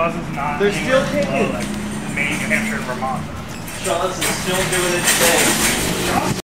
Shaw's is not. They're still kicking. Like Maine, New Hampshire, and Vermont. Shaw's is still doing its thing.